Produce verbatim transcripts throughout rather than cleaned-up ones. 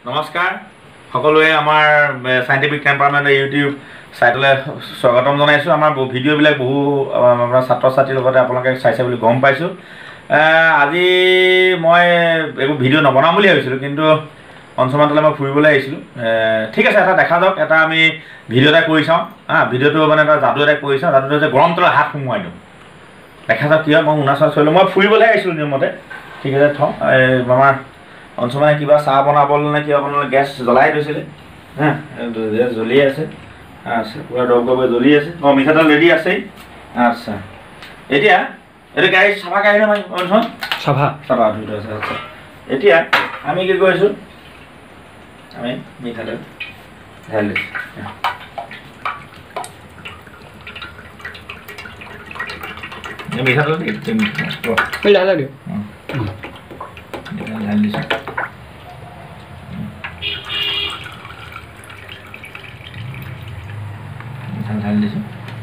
নমস্কাৰ সকলোৱে আমাৰ সাইন্টিফিক টেম্পাৰমেণ্ট ইউটিউব সাইটলৈ স্বাগতম জনাইছোঁ। আমাৰ ভিডিঅ'বিলাক বহু আমাৰ ছাত্ৰ ছাত্ৰীৰ লগতে আপোনালোকে চাইছে বুলি গম পাইছোঁ। আজি মই একো ভিডিঅ' নবনাম বুলি ভাবিছিলোঁ, কিন্তু অঞ্চললৈ মই ফুৰিবলৈ আহিছিলোঁ। ঠিক আছে, এটা দেখা যাওক, এটা আমি ভিডিঅ' এটা কৰি চাওঁ। হা, ভিডিঅ'টো মানে এটা যাদু এটা কৰি চাওঁ। যাদুটো যে গৰম তলত হাত সোমোৱাই দিওঁ, দেখা যাওক কি হয়। মই অৰুণাচল চলিলোঁ, মই ফুৰিবলৈ আহিছিলোঁ নিয়মতে। ঠিক আছে, থওঁ। আমাৰ অঞ্চলমানে কিবা চাহ বনাবলৈ নে কিবা বনাবলৈ গেছ জ্বলাই থৈছিলে। হা, গেছ জ্বলি আছে। আচ্ছা, পুৰা দৰৱ দৰৱে জ্বলি আছে। অঁ, মিঠাতেল ৰেডি আছেই। আচ্ছা, এতিয়া এইটো গাড়ী চাফা গাড়ী নহয় অঞ্চল চাফা চাফা ধুই থৈ আছে। আচ্ছা, এতিয়া আমি কি কৰিছোঁ, আমি মিঠাতেল ঢালি দিছোঁ। মিঠাতেল দিম ঢালি দিছোঁ। ঢালি দিছোঁ।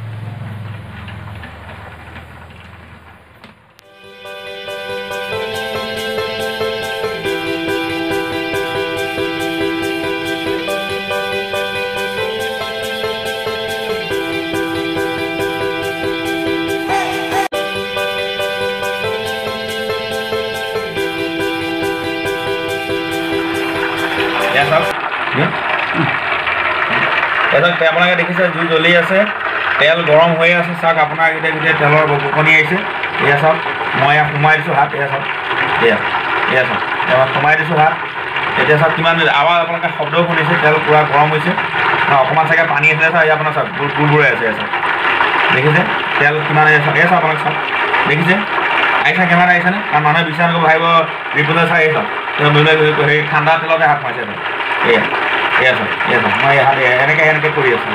আপোনালোকে দেখিছে জুই জ্বলি আছে, তেল গৰম হৈ আছে। চাওক আপোনাৰ গোটেই গোটেই তেলৰ বকনি আহিছে। এয়া চাওক, মই ইয়াত সোমাই দিছোঁ হাত। এয়া চাওক, এয়া এয়া চাওক, এয়া সোমাই দিছোঁ হাত। এতিয়া চাওক কিমান আৱাজ, আপোনালোকে শব্দও শুনিছে। তেল পূৰা গৰম হৈছে। অকণমান চাগে পানী আছিলে। চাওক এয়া আপোনাৰ চাওক বুৰবুৰাই আছে। এয়া চাওক, দেখিছে তেল কিমান এয়া চাওক। এয়া চাওক আপোনালোকে চাওক, দেখিছে আহিছে কেমেৰা আহিছেনে? আৰু মানুহে বিশ্বাস নকৰিব, ভাবিব ৰিপৰ্টাৰ চাই এই চাওক হেৰি ঠাণ্ডা তেলতে হাত মাৰিছে। এয়া এয়া চাওক, এয়া চাওক, মই হাত এনেকৈ এনেকৈ কৰি আছোঁ।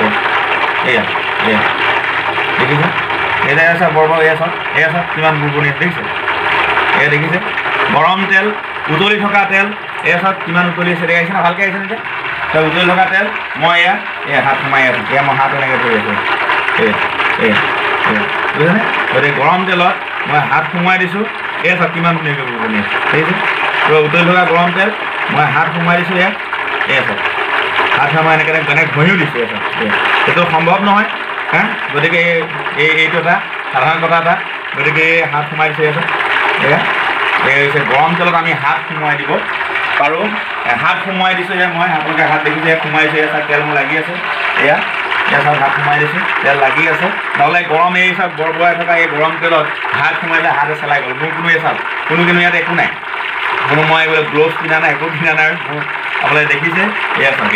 এয়া এয়া দেখিছে, এয়া চাওক বৰ বৰ। এয়া চাওক, এয়া চাওক কিমান বুৰবুৰি দেখিছে। এয়া দেখিছে গৰম তেল, উতলি থকা তেল। এয়া চাওক কিমান উতলি আছে। আহিছে না, ভালকৈ আহিছে নেকি? তই উতলি থকা তেল, মই এয়া এয়া হাত সোমাই আছোঁ। এয়া মই হাত এনেকৈ কৰি আছোঁ। এয়া এয়া এয়া বুজিছেনে? গতিকে গৰম তেলত মই হাত সোমাই দিছোঁ। এয়া চাওক কিমান ধুনীয়াকৈ বুৰবুৰি আছে। দেখিছে, তই উতলি থকা গৰম তেল, মই হাত সোমাই দিছোঁ। এয়া এয়া চাওক, হাত মই এনেকৈ এনেকৈ ঘঁহিও দিছোঁ। এয়া চাওক, সেইটো সম্ভৱ নহয়। হা, গতিকে এই এইটো এটা সাধাৰণ কথা এটা। গতিকে এই হাত সোমাই দিছোঁ। এয়া চাওক, এয়া এই হৈছে গৰম তেলত আমি হাত সোমোৱাই দিব পাৰোঁ। হাত সোমোৱাই দিছোঁ। এয়া মই আপোনালোকে হাত দেখিছে, সোমাইছোঁ। এয়া চাওক তেল মোৰ লাগি আছে। এয়া এয়া চাওক হাত সোমাই দিছোঁ, তেল লাগি আছে। নহ'লে গৰম এই চাওক বৰবৰাই থকা এই গৰম তেলত হাত সোমাই দিলে হাতে চেলাই গ'ল। মোৰ কোনো এই চাওক কোনো কিন্তু ইয়াত একো নাই। কোনো মই এইবিলাক গ্ল'ভছ কিনা নাই, একো কিনা নাই। আপোনালোকে দেখিছে। এয়া চাওক,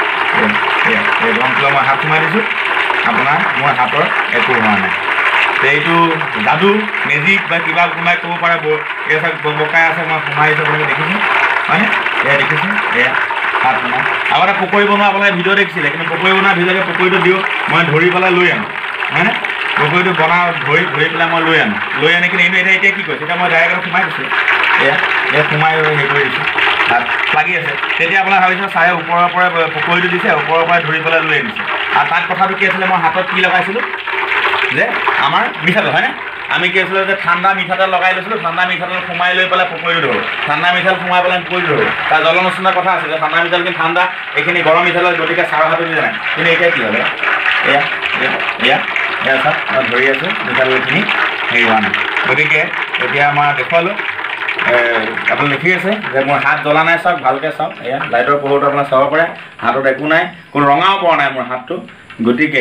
এয়া এই গৰম তেলত মই হাত সোমাই দিছোঁ। আপোনাৰ মোৰ হাতৰ একো হোৱা নাই। এইটো যাদু, মেজিক বা কিবা কোনোবাই ক'ব পাৰে। এয়া চাওক বকাই আছে, মই সোমাই দিছোঁ। আপোনালোকে দেখিছে হয়নে? এয়া দেখিছে, এয়া হাত সোমাই। আগতে পকৰি বনোৱা আপোনালোকে ভিডিঅ' দেখিছিলে, কিন্তু পকৰি বনোৱা ভিডিঅ'তে পকৰিটো দিওঁ মই ধৰি পেলাই লৈ আনো। হয়নে? পকৰিটো বনাওঁ, ধৰি ধৰি পেলাই মই লৈ আনো। লৈ আনি কিনে এইটো এতিয়া এতিয়া কি কৰিছে, এতিয়া মই ডাইৰেক্ট সোমাই দিছোঁ। এয়া এয়া সোমাই হেৰি কৰি দিছোঁ, হাত লাগি আছে। তেতিয়া আপোনাৰ ভাবিছোঁ চাৰে ওপৰৰ পৰাই পকৰিটো দিছে, ওপৰৰ পৰাই ধৰি পেলাই লৈ আনিছে। আৰু তাত কথাটো কি আছিলে, মই হাতত কি লগাইছিলোঁ যে আমাৰ মিঠাতেল, হয়নে? আমি কি আছিলোঁ যে ঠাণ্ডা মিঠাতেল লগাই লৈছিলোঁ। ঠাণ্ডা মিঠাতেল সোমাই লৈ পেলাই পকৰিটো ধৰোঁ। ঠাণ্ডা মিঠাতেল সোমাই পেলাই পকৰিটো ধৰোঁ। তাৰ জলমচনাৰ কথা আছে যে ঠাণ্ডা মিঠাতেল কিন্তু ঠাণ্ডা, এইখিনি গৰম মিঠাতেল, গতিকে চাৰৰ হাতত দিয়া নাই। কিন্তু এতিয়া কি হ'লে, এয়া এয়া এয়া এয়া চাওক মই ধৰি আছোঁ, মিঠাতেলখিনি হেৰি হোৱা নাই। গতিকে এতিয়া আমাৰ দেখুৱালোঁ। আপুনি লিখি আছে যে মোৰ হাত জ্বলা নাই। চাওক ভালকৈ চাওক, এয়া লাইটৰ পোহৰটো আপোনাৰ চাব পাৰে। হাতত একো নাই, কোনো ৰঙাও পৰা নাই মোৰ হাতটো। গতিকে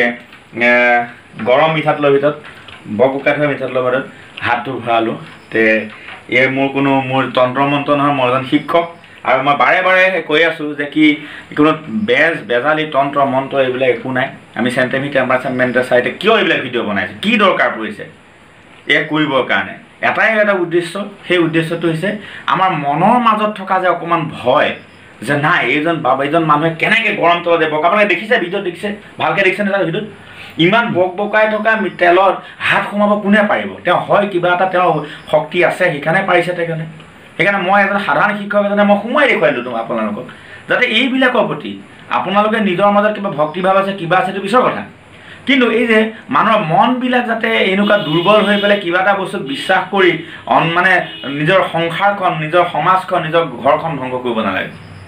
গৰম মিঠাতেলৰ ভিতৰত, বকবকাই থোৱা মিঠাতেলৰ ভিতৰত হাতটো ভৰালোঁ। তে এই মোৰ কোনো মোৰ তন্ত্ৰ মন্ত্ৰ নহয়, মই এজন শিক্ষক। আৰু মই বাৰে বাৰে কৈ আছোঁ যে কি কোনো বেজ বেজালি তন্ত্ৰ মন্ত্ৰ এইবিলাক একো নাই। আমি সাইন্টিফিক টেম্পাৰমেণ্টৰ চাইতে কিয় এইবিলাক ভিডিঅ' বনাইছোঁ, কি দৰকাৰ পৰিছে এয়া কৰিবৰ কাৰণে? এটাই এটা উদ্দেশ্য, সেই উদ্দেশ্যটো হৈছে আমাৰ মনৰ মাজত থকা যে অকণমান ভয়, যে নাই এইজন বাবা এইজন মানুহে কেনেকৈ গৰম তেলত দিব। আপোনালোকে দেখিছে, ভিডিঅ'ত দেখিছে, ভালকৈ দেখিছেনে তাৰ ভিডিঅ'ত? ইমান বক বকাই থকা তেলত হাত সোমাব কোনে পাৰিব? তেওঁ হয় কিবা এটা তেওঁৰ শক্তি আছে, সেইকাৰণে পাৰিছে তেখেতে। সেইকাৰণে মই এজন সাধাৰণ শিক্ষক এজনে মই সোমাই দেখুৱাই দিলোঁ আপোনালোকক, যাতে এইবিলাকৰ প্ৰতি আপোনালোকে নিজৰ মাজত কিবা ভক্তিভাৱ আছে, কিবা আছে, সেইটো পিছৰ কথা। কিন্তু এই যে মানুহৰ মনবিলাক যাতে এনেকুৱা দুৰ্বল হৈ পেলাই কিবা এটা বস্তু বিশ্বাস কৰি অন মানে নিজৰ সংসাৰখন, নিজৰ সমাজখন, নিজৰ ঘৰখন ধ্বংস কৰিব নালাগে।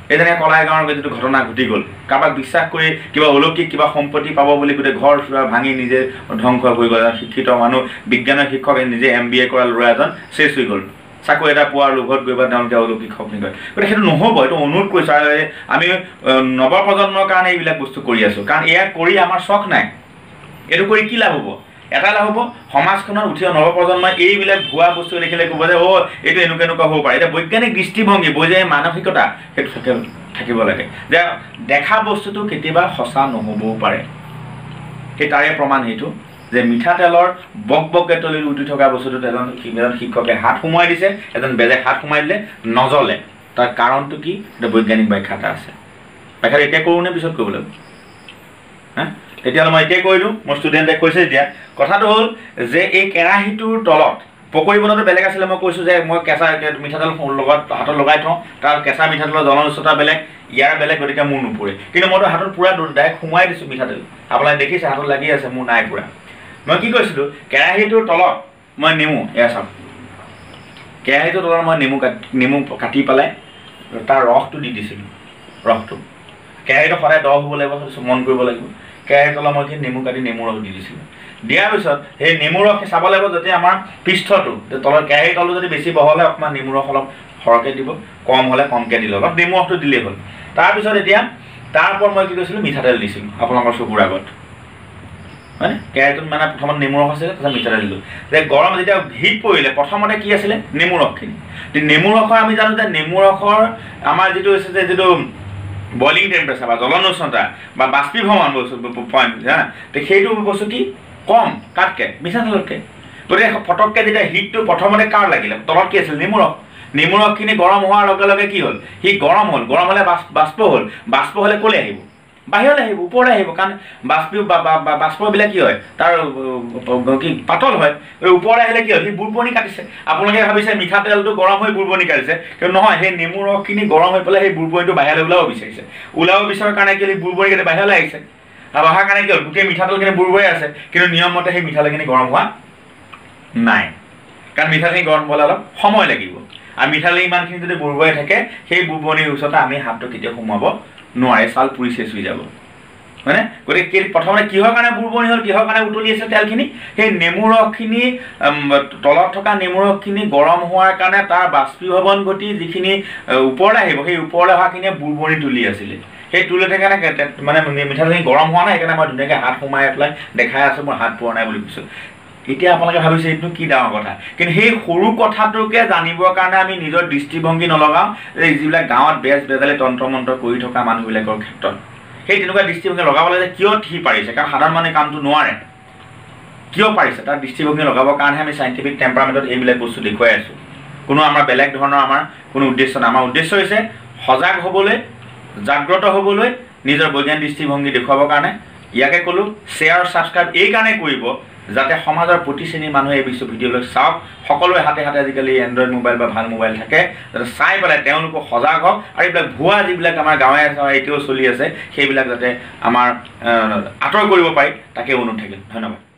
এই যেনেকৈ কলাই গাঁৱৰ যিটো ঘটনা ঘটি গ'ল, কাৰোবাক বিশ্বাস কৰি কিবা অলৌকিক কিবা সম্পত্তি পাব বুলি গোটেই ঘৰ চোৱা ভাঙি নিজে ধ্বংস হৈ গ'ল। শিক্ষিত মানুহ, বিজ্ঞানৰ শিক্ষক, নিজে এম বি এ কৰা ল'ৰা এজন চেচ হৈ গ'ল, চাকৰি এটা পোৱাৰ লোভত গৈ বা তেওঁলোকে অলৌকিক শক্তি কৰে। গতিকে সেইটো নহ'ব, এইটো অনুৰোধ কৰিছোঁ। আৰু আমি নৱপ্ৰজন্মৰ কাৰণে এইবিলাক বস্তু কৰি আছোঁ, কাৰণ এয়া কৰি আমাৰ চখ নাই। এইটো কৰি কি লাভ হ'ব? এটা লাভ হ'ব, সমাজখনত উঠি নৱপ্ৰজন্মই এইবিলাক ভুৱা বস্তু দেখিলে ক'ব যে অ' এইটো এনেকুৱা এনেকুৱা হ'ব পাৰে। এতিয়া বৈজ্ঞানিক দৃষ্টিভংগী, বৈজ্ঞানিক মানসিকতা সেইটো থাকিব লাগে যে দেখা বস্তুটো কেতিয়াবা সঁচা নহ'বও পাৰে। সেই তাৰে প্ৰমাণ সেইটো যে মিঠাতেলৰ বক বককৈ তলি উঠি থকা বস্তুটোত এজন এজন শিক্ষকে হাত সোমোৱাই দিছে, এজন বেলেগ হাত সোমাই দিলে নজ্বলে। তাৰ কাৰণটো কি? এটা বৈজ্ঞানিক ব্যাখ্যা এটা আছে। ব্যাখ্যাটো এতিয়া কৰোঁ নে পিছত কৰিব লাগিব? হা, তেতিয়াহ'লে মই এতিয়াই কৈ দিওঁ। মোৰ ষ্টুডেণ্টে কৈছে এতিয়া কথাটো হ'ল যে এই কেৰাহীটোৰ তলত পকৰি বনোৱাটো বেলেগ আছিলে। মই কৈছোঁ যে মই কেঁচা মিঠাতেল লগত হাতত লগাই থওঁ, তাৰ কেঁচা মিঠাতেলৰ জ্বলন উচ্চতা বেলেগ, ইয়াৰ বেলেগ, গতিকে মোৰ নুপুৰে। কিন্তু মইতো হাতত পূৰা ডাইৰেক্ট সোমাই দিছোঁ মিঠাতেল, আপোনালোকে দেখিছে হাতত লাগি আছে, মোৰ নাই পুৰা। মই কি কৈছিলোঁ, কেৰাহীটোৰ তলত মই নেমু, এয়া চাওক, কেৰাহীটোৰ তলত মই নেমু কাটি নেমু কাটি পেলাই তাৰ ৰসটো দি দিছিলোঁ। ৰসটো কেৰাহীটো সদায় দ হ'ব লাগিব, মন কৰিব লাগিব। কেৰাহীৰ তলত মই কি নেমু কাটি নেমু ৰস দি দিছিলোঁ। দিয়াৰ পিছত সেই নেমু ৰস চাব লাগিব যাতে আমাৰ পৃষ্ঠটো তলত, কেৰাহীৰ তলটো যদি বেছি বহল হয় অকণমান নেমু ৰস অলপ সৰহকৈ দিব, কম হ'লে কমকৈ দিলে অলপ নেমু ৰসটো দিলেই হ'ল। তাৰপিছত এতিয়া তাৰ ওপৰত মই কি কৰিছিলোঁ, মিঠাতেল দিছিলোঁ আপোনালোকৰ চকুৰ আগত, হয়নে? কেৰাহীটোত মানে প্ৰথমত নেমু ৰস আছিলে, তাৰপিছত মিঠাতেল দিলোঁ। যে গৰম যেতিয়া হিট পৰিলে প্ৰথমতে কি আছিলে, নেমু ৰসখিনি। নেমু ৰসৰ আমি জানো যে নেমু ৰসৰ আমাৰ যিটো হৈছে যে যিটো বইলিং টেম্পাৰেচাৰ বা জ্বলন উষ্ণতা বা বাষ্পীভৱন বস্তু পইণ্ট, হা, তো সেইটো বস্তু কি কম কাতকৈ, মিঠাতেলতকৈ। গতিকে ফটককৈ যেতিয়া হিটটো প্ৰথমতে কাৰ লাগিলে, তলত কি আছিল, নেমু ৰস। নেমু ৰসখিনি গৰম হোৱাৰ লগে লগে কি হ'ল, সি গৰম হ'ল, গৰম হ'লে বাষ্প হ'ল, বাষ্প হ'লে ক'লৈ আহিব, বাহিৰলৈ আহিব, ওপৰলৈ আহিব। কাৰণ বাষ্প বাষ্পবিলাক কি হয়, তাৰ কি পাতল হয়, ওপৰলৈ আহিলে কি হয়, সি বুৰবনি কাটিছে। আপোনালোকে ভাবিছে মিঠাতেলটো গৰম হৈ বুৰবনি কাটিছে, কিন্তু নহয়, সেই নেমু ৰসখিনি গৰম হৈ পেলাই সেই বুৰবনিটো বাহিৰলৈ ওলাব বিচাৰিছে। ওলাব বিচৰাৰ কাৰণে কি বুৰবনি কাটি বাহিৰলৈ আহিছে, আৰু অহাৰ কাৰণে কি হ'ল, গোটেই মিঠাতেলখিনি বুৰবৰি আছে, কিন্তু নিয়মমতে সেই মিঠাতেলখিনি গৰম হোৱা নাই। কাৰণ মিঠাতেলখিনি গৰম হ'বলৈ অলপ সময় লাগিব, আৰু মিঠাতেল ইমানখিনি যদি বুৰবৰি থাকে, সেই বুৰবনিৰ ওচৰতে আমি হাতটো কেতিয়াও সোমাব নোৱাৰে, ছাল পুৰি চেচ হৈ যাব, হয়নে? গতিকে প্ৰথমতে কিহৰ কাৰণে বুৰবনি হ'ল, কিহৰ কাৰণে উতলি আছে তেলখিনি, সেই নেমু ৰসখিনি তলত থকা নেমু ৰসখিনি গৰম হোৱাৰ কাৰণে তাৰ বাষ্পীভৱন ঘটি যিখিনি ওপৰলৈ আহিব, সেই ওপৰলৈ অহাখিনিয়ে বুৰবনি তুলি আছিলে। সেই তুলি থাকে মানে মিঠাতেলখিনি গৰম হোৱা নাই, সেইকাৰণে মই ধুনীয়াকৈ হাত সোমাই পেলাই দেখাই আছোঁ মোৰ হাত পোৱা নাই বুলি কৈছোঁ। এতিয়া আপোনালোকে ভাবিছে এইটো কি ডাঙৰ কথা, কিন্তু সেই সৰু কথাটোকে জানিবৰ কাৰণে আমি নিজৰ দৃষ্টিভংগী নলগাওঁ। এই যিবিলাক গাঁৱত বেজ বেজালি তন্ত্ৰ মন্ত্ৰ কৰি থকা মানুহবিলাকৰ ক্ষেত্ৰত সেই তেনেকুৱা দৃষ্টিভংগী লগাব লাগে যে কিয় সি পাৰিছে, কাৰণ সাধাৰণ মানুহে কামটো নোৱাৰে, কিয় পাৰিছে তাৰ দৃষ্টিভংগী লগাবৰ কাৰণেহে আমি চাইণ্টিফিক টেম্পাৰামেণ্টত এইবিলাক বস্তু দেখুৱাই আছোঁ। কোনো আমাৰ বেলেগ ধৰণৰ আমাৰ কোনো উদ্দেশ্য নাই। আমাৰ উদ্দেশ্য হৈছে সজাগ হ'বলৈ, জাগ্ৰত হ'বলৈ, নিজৰ বৈজ্ঞানিক দৃষ্টিভংগী দেখুৱাবৰ কাৰণে। ইয়াকে ক'লোঁ শ্বেয়াৰ ছাবস্ক্ৰাইব এই কাৰণে কৰিব যাতে সমাজৰ প্ৰতি শ্ৰেণীৰ মানুহে এই বিশ্ব ভিডিঅ'বিলাক চাওক। সকলোৰে হাতে হাতে আজিকালি এণ্ড্ৰইড মোবাইল বা ভাল মোবাইল থাকে, যাতে চাই পেলাই তেওঁলোকো সজাগ হওক, আৰু এইবিলাক ভুৱা যিবিলাক আমাৰ গাঁৱে এতিয়াও চলি আছে সেইবিলাক যাতে আমাৰ আঁতৰ কৰিব পাৰি, তাকে অনুৰোধ থাকিল। ধন্যবাদ।